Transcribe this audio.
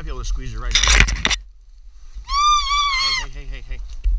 might be able to squeeze it right now. Hey, hey, hey, hey, hey.